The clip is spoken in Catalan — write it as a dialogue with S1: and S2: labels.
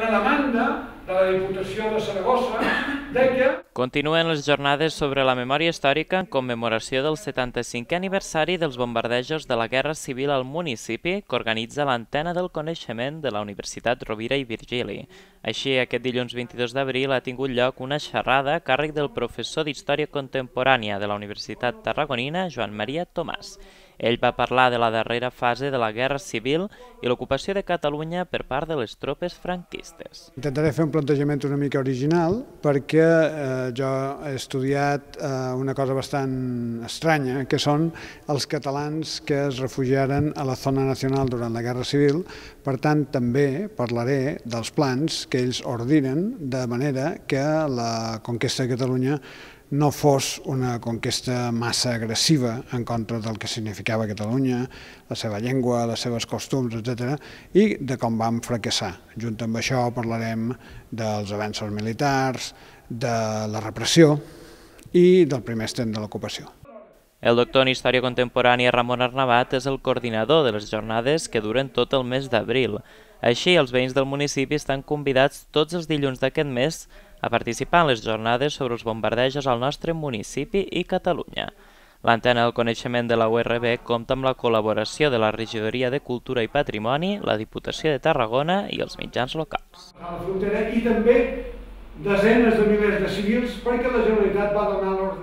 S1: una demanda de la Diputació de Saragossa de que...
S2: Continuen les jornades sobre la memòria històrica en commemoració del 75è aniversari dels bombardejos de la Guerra Civil al municipi que organitza l'Antena del Coneixement de la Universitat Rovira i Virgili. Així, aquest dilluns 22 d'abril ha tingut lloc una xerrada a càrrec del professor d'Història Contemporània de la Universitat Tarragonina, Joan Maria Tomàs. Ell va parlar de la darrera fase de la Guerra Civil i l'ocupació de Catalunya per part de les tropes franquistes.
S3: Intentaré fer un plantejament una mica original perquè jo he estudiat una cosa bastant estranya, que són els catalans que es refugiaren a la zona nacional durant la Guerra Civil. Per tant, també parlaré dels plans que ells ordinen de manera que la conquesta de Catalunya no fos una conquesta massa agressiva en contra del que significava Catalunya, la seva llengua, les seves costums, etc., i de com vam fracassar. Junt amb això parlarem dels avenços militars, de la repressió i del primer estent de l'ocupació.
S2: El doctor en Història Contemporània Ramon Arnabat és el coordinador de les jornades que duren tot el mes d'abril. Així, els veïns del municipi estan convidats tots els dilluns d'aquest mes a participar en les jornades sobre els bombardejos al nostre municipi i Catalunya. L'Antena del Coneixement de la URB compta amb la col·laboració de la Regidoria de Cultura i Patrimoni, la Diputació de Tarragona i els mitjans locals.
S1: A la frontera i també desenes de milers de civils perquè la Generalitat va donar l'ordre